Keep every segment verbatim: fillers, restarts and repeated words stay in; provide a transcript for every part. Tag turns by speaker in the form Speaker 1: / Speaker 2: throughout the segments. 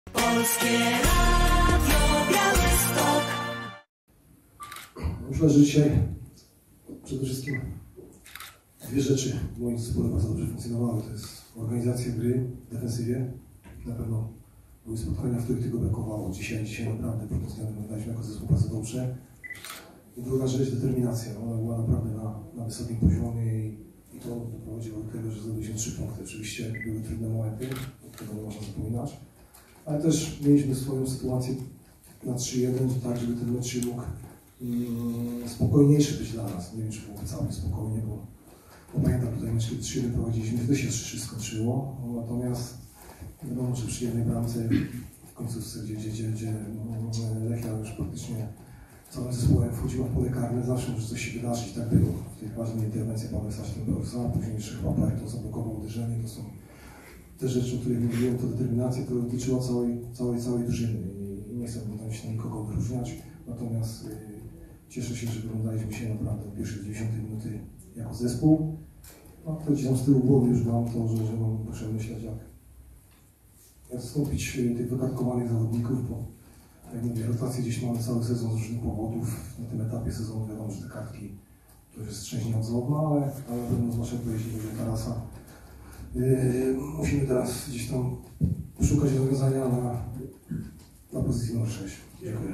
Speaker 1: Polskie Radio Białystok.
Speaker 2: Myślę, że dzisiaj przede wszystkim dwie rzeczy w moim zespole bardzo dobrze funkcjonowały. To jest organizacja gry w defensywie. Na pewno były spotkania, w których tego brakowało. Dzisiaj, dzisiaj naprawdę pod tym względem wyglądaliśmy jako zespół bardzo dobrze. I druga rzecz, determinacja. Ona była naprawdę na, na wysokim poziomie i, i to doprowadziło do tego, że zdobyliśmy trzy punkty. Oczywiście były trudne momenty, od tego nie można zapominać. Ale też mieliśmy swoją sytuację na trzy jeden, tak żeby ten mecz się mógł mm, spokojniejszy być dla nas. Nie wiem, czy było całkiem spokojnie, bo, bo pamiętam tutaj mecz, kiedy trzy jeden prowadziliśmy, wtedy się trzy trzy skończyło. Natomiast wiadomo, że przy jednej bramce w końcówce, gdzie, gdzie, gdzie, gdzie Lechia już praktycznie całym zespołem wchodziła w pole karne, zawsze może coś się wydarzyć. Tak było. W tej ważnej interwencji Paweł Saśniak-Borsa, później jeszcze chyba Pariton zablokował uderzenie. To są te rzeczy, o których mówiłem, to determinacja, która dotyczyła całej, całej, całej drużyny. I, i nie chcę tutaj się nikogo wyróżniać, natomiast y, cieszę się, że wyglądaliśmy się naprawdę w pierwszej dziewięćdziesiątej minuty jako zespół. A to gdzieś tam z tyłu głowy już mam to, że, że mam, muszę myśleć, jak, jak zastąpić tych wykartkowanych zawodników, bo jak mówię, rotację gdzieś mamy cały sezon z różnych powodów. Na tym etapie sezonu wiadomo, że te kartki to jest część nieodzowna, ale, ale na pewno zwłaszcza jeśli chodzi o Tarasa. Yy, musimy teraz gdzieś tam szukać rozwiązania na, na pozycji numer sześć. Dziękuję.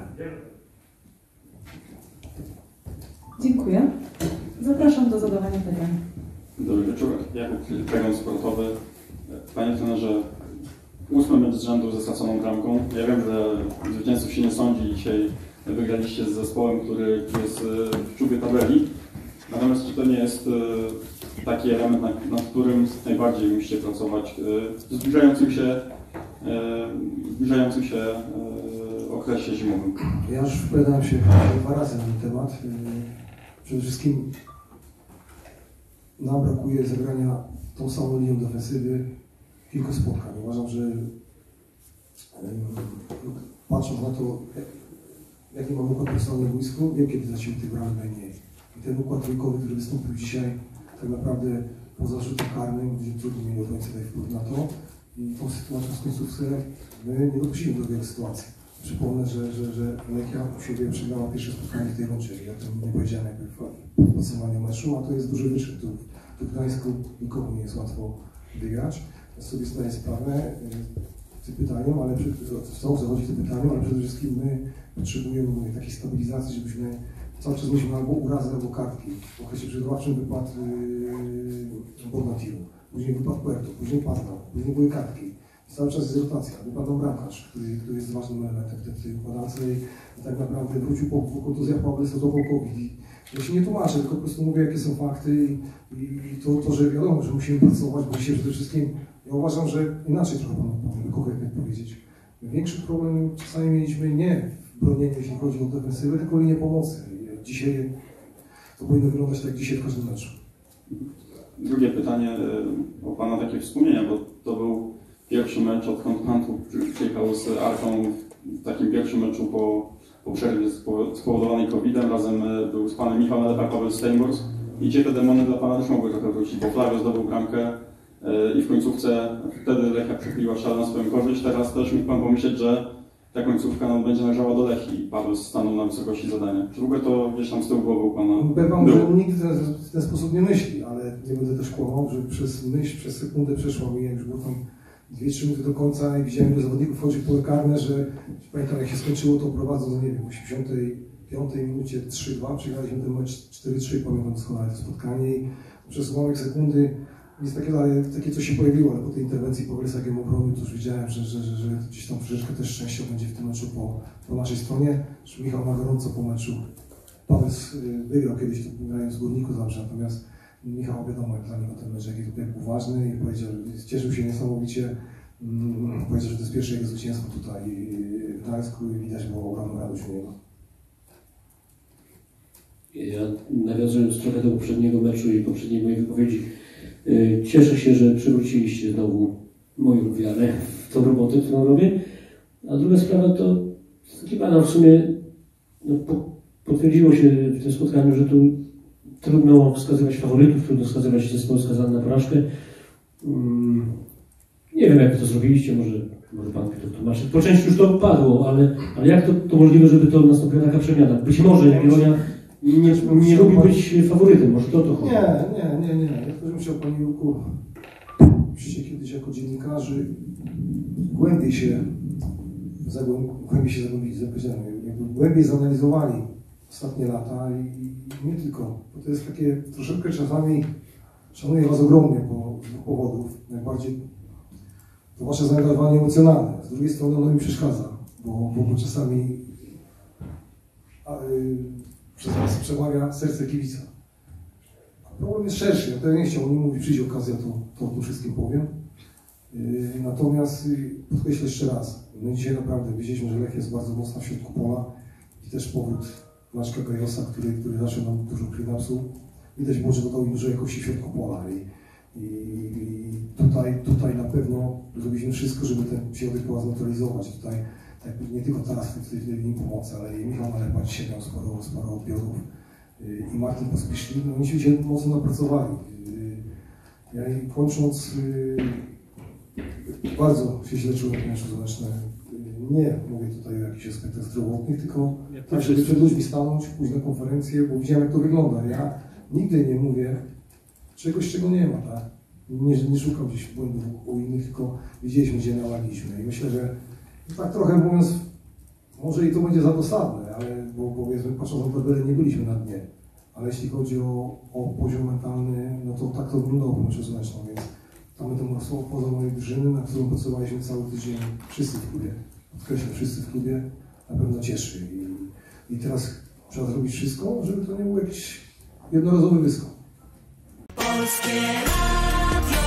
Speaker 3: Dziękuję. Zapraszam do zadawania pytań.
Speaker 4: Dobry wieczór. Jakub Filip, Przegląd Sportowy. Panie trenerze, ósmy mecz z rzędu ze straconą bramką. Ja wiem, że zwycięzców się nie sądzi. Dzisiaj wygraliście z zespołem, który jest w czubie tabeli. Natomiast czy to nie jest taki element, nad, nad którym najbardziej musicie pracować w zbliżającym się, zbliżającym się okresie zimowym?
Speaker 2: Ja już wypowiadałem się dwa razy na ten temat. Przede wszystkim nam brakuje zagrania tą samą linią defensywy kilku spotkań. Uważam, że patrząc na to, jaki mamy układ personalny w boisku, wiem, kiedy tracimy tych bramek najmniej. I ten układ trójkowy, który wystąpił dzisiaj, tak naprawdę poza rzutem karnym, gdzie trudno mieli obrońcy tutaj wpływ na to. I tą sytuacją z końcówce my nie dopuściliśmy do wielu sytuacji. Przypomnę, że, że, że Lechia u siebie przegrała pierwsze spotkanie w tej rundzie. Ja o tym nie powiedziałem jakby w podsumowaniu meczu, a to jest duży wyczyn. Tu, tu w Gdańsku nikomu nie jest łatwo wygrać. Ja sobie zdaję sprawę z tym pytaniem, ale w co zachodzi w tym pytaniu, ale przede wszystkim my potrzebujemy mówię, takiej stabilizacji, żebyśmy cały czas mieliśmy albo urazy, albo kartki. W okresie przygotowawczym wypadł yy, Bogdatiru, później wypadł Puerto, później Paznał, później były kartki. Cały czas jest rotacja, wypadł bramkarz, który, który jest ważnym elementem w tej układance i tak naprawdę wrócił po, po kontuzjach Paweł stosował COVID. I ja się nie tłumaczę, tylko po prostu mówię, jakie są fakty i, i to, to, że wiadomo, że musimy pracować, bo dzisiaj przede wszystkim, ja uważam, że inaczej trochę panu powiem, konkretnie powiedzieć. Większy problem czasami mieliśmy nie w bronieniu, jeśli chodzi o defensywę, tylko linię pomocy. I dzisiaj to powinno wyglądać tak jak dzisiaj w każdym meczu.
Speaker 4: Drugie pytanie o Pana takie wspomnienia, bo to był pierwszy mecz, odkąd Pan przyjechał z Arką w takim pierwszym meczu po, po przerwie spowodowanej kowidem. Razem był z Panem Michał Nalepa, Paweł Steinbors. I dzisiaj te demony dla Pana też mogły trochę wrócić, bo Flavio zdobył bramkę i w końcówce wtedy Lechia przechyliła szale na swoją korzyść. Teraz też mógł Pan pomyśleć, że ta końcówka no, będzie należała do Lechii i Paweł stanął na wysokości zadania. Czy w ogóle to gdzieś tam z tyłu głowy u Pana
Speaker 2: Pewnie, że nikt w ten, w ten sposób nie myśli, ale nie będę też kłamał, że przez myśl, przez sekundę przeszła mi, jak już było tam dwie trzy minuty do końca i widziałem, że zawodników wchodzi w pole karne, że pamiętam jak się skończyło, to prowadzą, no nie wiem, w osiemdziesiątej piątej minucie trzy dwa, przegraliśmy ten mecz cztery trzy, pamiętam doskonale to spotkanie i przez ułamek sekundy jest takie, takie coś się pojawiło, ale po tej interwencji Pawła jakiemu obrony to już widziałem, że, że, że, że gdzieś tam troszeczkę też szczęścia będzie w tym meczu po, po naszej stronie. Że Michał na gorąco po meczu. Paweł wygrał kiedyś to grając w Górniku zawsze, natomiast Michał wiadomo jak dla niego ten mecz jaki tutaj był ważny i powiedział, cieszył się niesamowicie. Mm, powiedział, że to jest pierwsze jego zwycięstwo tutaj w Gdańsku i widać było ogromną radość u niego.
Speaker 5: Ja nawiązując trochę do poprzedniego meczu i poprzedniej mojej wypowiedzi, cieszę się, że przywróciliście znowu moją wiarę w tą robotę, którą robię. A druga sprawa to taki banał w sumie no, po, potwierdziło się w tym spotkaniu, że tu trudno wskazywać faworytów, trudno wskazywać zespół skazany na porażkę. Hmm, nie wiem jak to zrobiliście, może Może Pan Piotr tłumaczy. Po części już to padło, ale, ale jak to, to możliwe, żeby to nastąpiła taka przemiana? Być może Jagiellonia nie, nie, nie lubi być faworytem, może to o to chodzi.
Speaker 2: Nie, nie, nie, nie. Ja też bym chciał, Panie Jurku, musicie kiedyś jako dziennikarzy głębiej się głębiej się zagłębili, jakby głębiej zanalizowali ostatnie lata i, i nie tylko, bo to jest takie troszeczkę czasami, szanuję Was ogromnie bo, z dwóch powodów, najbardziej to Wasze zaangażowanie emocjonalne, z drugiej strony ono mi przeszkadza, bo, bo, bo czasami a, y, przez Was przemawia serce kibica. Problem jest szerszy, ja to nie chciałbym nie mówić, przyjdzie okazja, to, to o tym wszystkim powiem. Yy, natomiast yy, podkreślę jeszcze raz, my dzisiaj naprawdę widzieliśmy, że Lech jest bardzo mocno w środku pola i też powrót Maćka Gajosa, który, który zaczął nam dużo klinapsów. Widać było, że dodał im dużo jakości w środku pola i, i, i tutaj, tutaj na pewno zrobiliśmy wszystko, żeby ten środek pola zneutralizować. Tutaj tak, nie tylko teraz w tej linii pomocy, ale i Michał Nalepa dzisiaj miał sporo, sporo odbiorów yy, i Martin Pospieszli, no oni się dzisiaj mocno napracowali. Yy, ja i kończąc, yy, bardzo się źle czułem w meczu Złoneczne. Nie mówię tutaj o jakichś aspektach zdrowotnych, tylko tak, żeby przed ludźmi stanąć, pójść na konferencję, bo widziałem, jak to wygląda. Ja nigdy nie mówię czegoś, czego nie ma, tak? Nie, nie szukam gdzieś błędów u innych, tylko widzieliśmy, gdzie nałagliśmy. I myślę, że tak trochę mówiąc, może i to będzie za dosadne, ale bo powiedzmy, patrząc na tabelę, nie byliśmy na dnie. Ale jeśli chodzi o, o poziom mentalny, no to tak to wyglądało po meczu Złoneczną, więc tam temu rosło poza mojej drużyny, na którą pracowaliśmy cały tydzień, wszyscy w klubie. Podkreślam, wszyscy w klubie, na pewno cieszy. I, i teraz trzeba zrobić wszystko, żeby to nie był jakiś jednorazowy wyskok.
Speaker 1: Polskie Radio.